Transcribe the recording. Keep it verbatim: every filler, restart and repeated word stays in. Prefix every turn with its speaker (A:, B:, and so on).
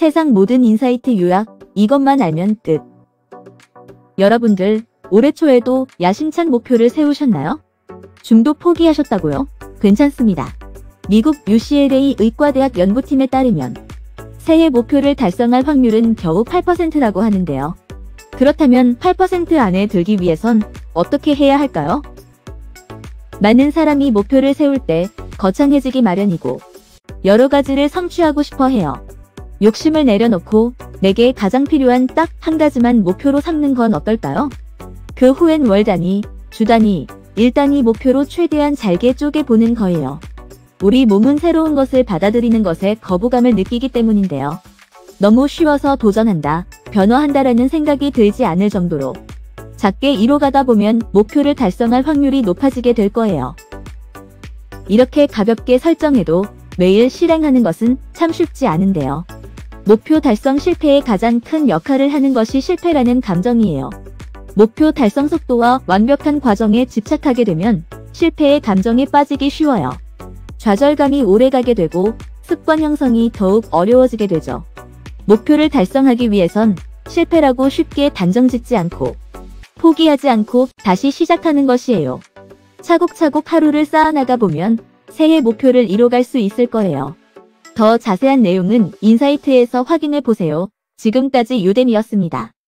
A: 세상 모든 인사이트 요약, 이것만 알면 끝. 여러분들, 올해 초에도 야심찬 목표를 세우셨나요? 중도 포기하셨다고요? 괜찮습니다. 미국 유씨엘에이 의과대학 연구팀에 따르면 새해 목표를 달성할 확률은 겨우 팔 퍼센트라고 하는데요. 그렇다면 팔 퍼센트 안에 들기 위해선 어떻게 해야 할까요? 많은 사람이 목표를 세울 때 거창해지기 마련이고 여러 가지를 성취하고 싶어 해요. 욕심을 내려놓고 내게 가장 필요한 딱 한 가지만 목표로 삼는 건 어떨까요? 그 후엔 월 단위, 주 단위, 일 단위 목표로 최대한 잘게 쪼개보는 거예요. 우리 몸은 새로운 것을 받아들이는 것에 거부감을 느끼기 때문인데요. 너무 쉬워서 도전한다, 변화한다라는 생각이 들지 않을 정도로 작게 이뤄가다 보면 목표를 달성할 확률이 높아지게 될 거예요. 이렇게 가볍게 설정해도 매일 실행하는 것은 참 쉽지 않은데요. 목표 달성 실패에 가장 큰 역할을 하는 것이 실패라는 감정이에요. 목표 달성 속도와 완벽한 과정에 집착하게 되면 실패의 감정에 빠지기 쉬워요. 좌절감이 오래가게 되고 습관 형성이 더욱 어려워지게 되죠. 목표를 달성하기 위해선 실패라고 쉽게 단정짓지 않고 포기하지 않고 다시 시작하는 것이에요. 차곡차곡 하루를 쌓아나가 보면 새해 목표를 이뤄갈 수 있을 거예요. 더 자세한 내용은 인사이트에서 확인해 보세요. 지금까지 유데미였습니다.